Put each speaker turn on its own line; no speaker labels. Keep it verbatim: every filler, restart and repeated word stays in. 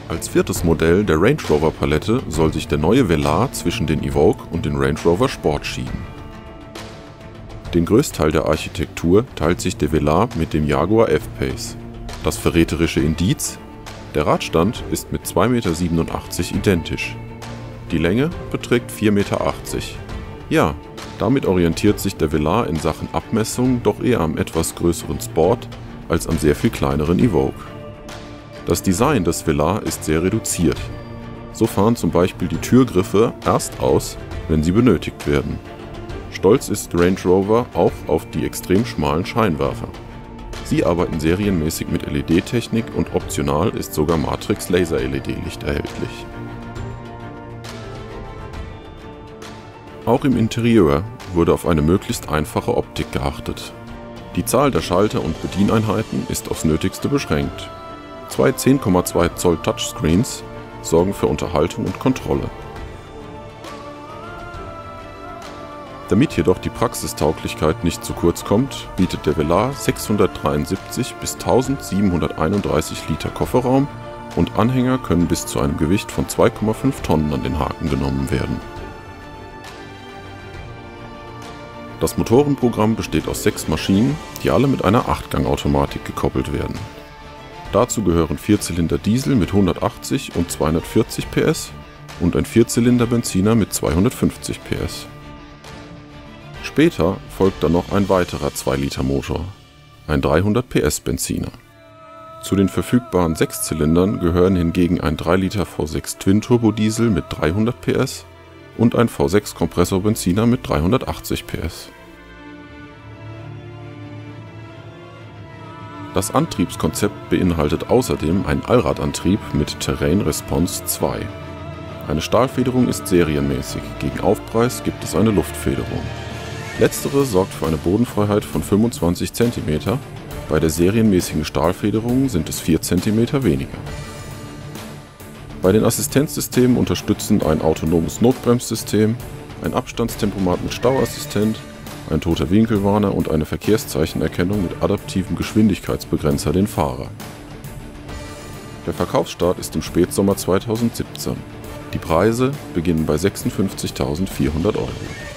Als viertes Modell der Range Rover Palette soll sich der neue Velar zwischen den Evoque und den Range Rover Sport schieben. Den Größteil der Architektur teilt sich der Velar mit dem Jaguar F-Pace. Das verräterische Indiz: der Radstand ist mit zwei Komma siebenundachtzig Meter identisch. Die Länge beträgt vier Komma achtzig Meter. Ja, damit orientiert sich der Velar in Sachen Abmessung doch eher am etwas größeren Sport als am sehr viel kleineren Evoque. Das Design des Velar ist sehr reduziert. So fahren zum Beispiel die Türgriffe erst aus, wenn sie benötigt werden. Stolz ist Range Rover auch auf die extrem schmalen Scheinwerfer. Sie arbeiten serienmäßig mit L E D-Technik und optional ist sogar Matrix Laser-L E D-Licht erhältlich. Auch im Interieur wurde auf eine möglichst einfache Optik geachtet. Die Zahl der Schalter und Bedieneinheiten ist aufs Nötigste beschränkt. Zwei zehn Komma zwei Zoll Touchscreens sorgen für Unterhaltung und Kontrolle. Damit jedoch die Praxistauglichkeit nicht zu kurz kommt, bietet der Velar sechshundertdreiundsiebzig bis eintausendsiebenhunderteinunddreißig Liter Kofferraum und Anhänger können bis zu einem Gewicht von zwei Komma fünf Tonnen an den Haken genommen werden. Das Motorenprogramm besteht aus sechs Maschinen, die alle mit einer acht-Gang-Automatik gekoppelt werden. Dazu gehören Vierzylinder Diesel mit hundertachtzig und zweihundertvierzig P S und ein Vierzylinder Benziner mit zweihundertfünfzig P S. Später folgt dann noch ein weiterer zwei Liter Motor, ein dreihundert P S Benziner. Zu den verfügbaren Sechszylindern gehören hingegen ein drei Liter V sechs Twin-Turbo-Diesel mit dreihundert P S und ein V sechs Kompressor-Benziner mit dreihundertachtzig P S. Das Antriebskonzept beinhaltet außerdem einen Allradantrieb mit Terrain Response zwei. Eine Stahlfederung ist serienmäßig, gegen Aufpreis gibt es eine Luftfederung. Letztere sorgt für eine Bodenfreiheit von fünfundzwanzig Zentimeter, bei der serienmäßigen Stahlfederung sind es vier Zentimeter weniger. Bei den Assistenzsystemen unterstützen ein autonomes Notbremssystem, ein Abstandstempomat mit Stauassistent, ein toter Winkelwarner und eine Verkehrszeichenerkennung mit adaptivem Geschwindigkeitsbegrenzer den Fahrer. Der Verkaufsstart ist im Spätsommer zweitausendsiebzehn. Die Preise beginnen bei sechsundfünfzigtausendvierhundert Euro.